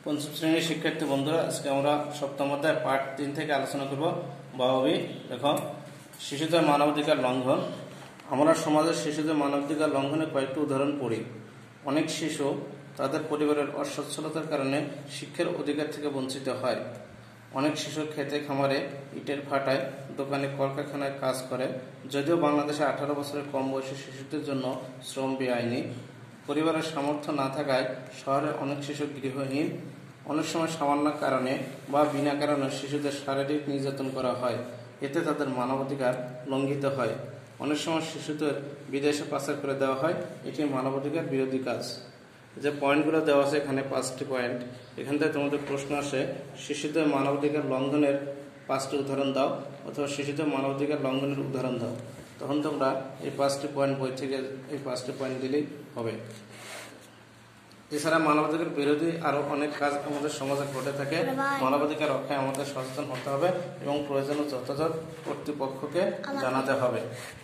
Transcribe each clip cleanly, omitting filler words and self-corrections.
পঞ্চম শ্রেণীর শিক্ষার্থী বন্ধুরা, আজকে আমরা সপ্তম অধ্যায় পার্ট 3 থেকে আলোচনা করব বাববি। দেখো, শিশুদের মানবাধিকার লঙ্ঘন। আমরা সমাজের শিশুদের মানবাধিকার লঙ্ঘনের কয়েকটি উদাহরণ পড়ি। অনেক শিশু তাদের পরিবারের অসচ্ছলতার কারণে শিক্ষার অধিকার থেকে বঞ্চিত হয়। অনেক শিশু খেতে খামারে, ইটের ভাটায়, দোকানে, কলকারখানায় কাজ করে। যদিও বাংলাদেশে 18 বছরের কম বয়সী শিশুদের জন্য শ্রম বেআইনি। পরিবারের সামর্থ্য না থাকায় শহরে অনেক শিশু গৃহহীন। অনেক সময় সামান্য কারণে বা বিনা কারণে শিশুদের শারীরিক নির্যাতন করা হয়, এতে তাদের মানবাধিকার লঙ্ঘিত হয়। অনেক সময় শিশুদের বিদেশে পাচার করে দেওয়া হয়, এটি মানবাধিকার বিরোধী কাজ। যে পয়েন্টগুলো দেওয়া আছে এখানে 5টি পয়েন্ট, এখান থেকে তোমাদের প্রশ্ন আসে শিশুদের মানবাধিকার লঙ্ঘনের 5টি উদাহরণ দাও, অথবা শিশুদের মানবাধিকার লঙ্ঘনের উদাহরণ দাও। তখন তোমরা এই 5টি পয়েন্ট বই থেকে এই 5টি পয়েন্ট দিলেই হবে। এছাড়া মানবাধিকার বিরোধী আরো অনেক কাজ আমাদের সমাজে ঘটে থাকে। মানবাধিকার রক্ষায় আমাদের সচেতন হতে হবে এবং প্রয়োজনীয় যথাযথ কর্তৃপক্ষকে জানাতে হবে।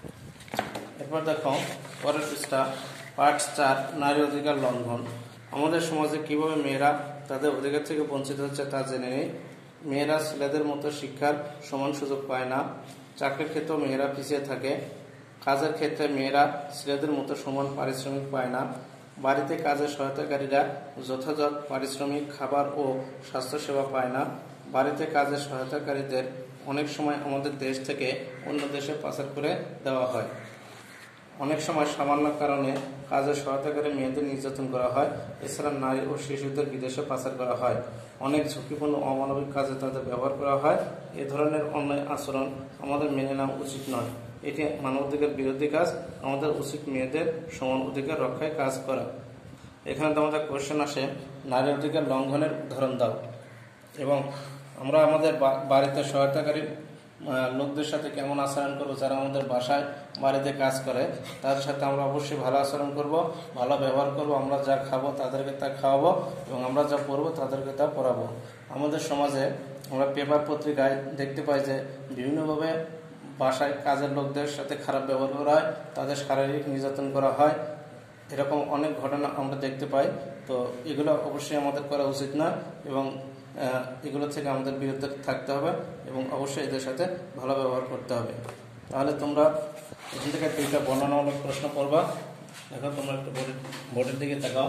এরপর দেখো পরের পৃষ্ঠা, পার্ট 4, নারী অধিকার লঙ্ঘন। আমাদের সমাজে কিভাবে মেয়েরা তাদের অধিকার থেকে বঞ্চিত হচ্ছে তা জেনে নেই। মেয়েরা ছেলেদের মতো শিক্ষার সমান সুযোগ পায় না। চাকরির ক্ষেত্রেও মেয়েরা পিছিয়ে থাকে। কাজের ক্ষেত্রে মেয়েরা ছেলেদের মতো সমান পারিশ্রমিক পায় না। বাড়িতে কাজের সহায়তাকারীরা যথাযথ পারিশ্রমিক, খাবার ও স্বাস্থ্যসেবা পায় না। বাড়িতে কাজের সহায়তাকারীদের অনেক সময় আমাদের দেশ থেকে অন্য দেশে পাচার করে দেওয়া হয়। অনেক সময় সামান্য কারণে কাজের সহায়তাকারী মেয়েদের নির্যাতন করা হয়। এছাড়া নারী ও শিশুদের বিদেশে পাচার করা হয়। অনেক ঝুঁকিপূর্ণ অমানবিক কাজে তাদের ব্যবহার করা হয়। এ ধরনের অন্যায় আচরণ আমাদের মেনে নেওয়া উচিত নয়। এটি মানবাধিকার বিরোধী কাজ। আমাদের উচিত মেয়েদের সমান অধিকার রক্ষায় কাজ করা। এখানে তোমাদের কোশ্চেন আসে, নারী অধিকার লঙ্ঘনের উদাহরণ দাও। এবং আমরা আমাদের বাড়িতে সহায়তাকারী লোকদের সাথে কেমন আচরণ করবো? যারা আমাদের বাসায় বাড়িতে কাজ করে তাদের সাথে আমরা অবশ্যই ভালো আচরণ করব, ভালো ব্যবহার করব। আমরা যা খাবো তাদেরকে তা খাওয়াবো এবং আমরা যা পড়বো তাদেরকে তা পড়াবো। আমাদের সমাজে আমরা পেপার পত্রিকায় দেখতে পাই যে বিভিন্নভাবে বাসায় কাজের লোকদের সাথে খারাপ ব্যবহার করা হয়, তাদের শারীরিক নির্যাতন করা হয়। এরকম অনেক ঘটনা আমরা দেখতে পাই। তো এগুলো অবশ্যই আমাদের করা উচিত না এবং এগুলো থেকে আমাদের বিরত থাকতে হবে এবং অবশ্যই এদের সাথে ভালো ব্যবহার করতে হবে। তাহলে তোমরা এখান থেকে 2টা বর্ণনামূলক প্রশ্ন পড়বা। দেখো, তোমরা একটু বোর্ডের দিকে তাকাও।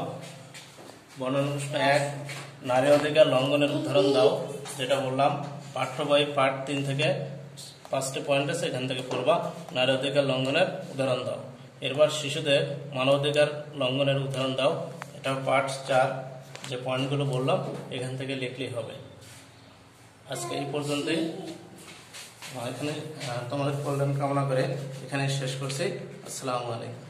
বর্ণনা প্রশ্ন 1, নারী অধিকার লঙ্ঘনের উদাহরণ দাও। যেটা বললাম পাঠ্য বই পার্ট 3 থেকে 5টি পয়েন্ট আছে, এখান থেকে পড়বা। নারী অধিকার লঙ্ঘনের উদাহরণ দাও। এরপর শিশুদের মানবাধিকার লঙ্ঘনের উদাহরণ দাও। এটা পার্ট 4, যে পয়েন্টগুলো বললাম এখান থেকে লিখলেই হবে। আজকে এই পর্যন্তই। এখানে তোমাদের কল্যাণ কামনা করে এখানে শেষ করছি। আসসালামু আলাইকুম।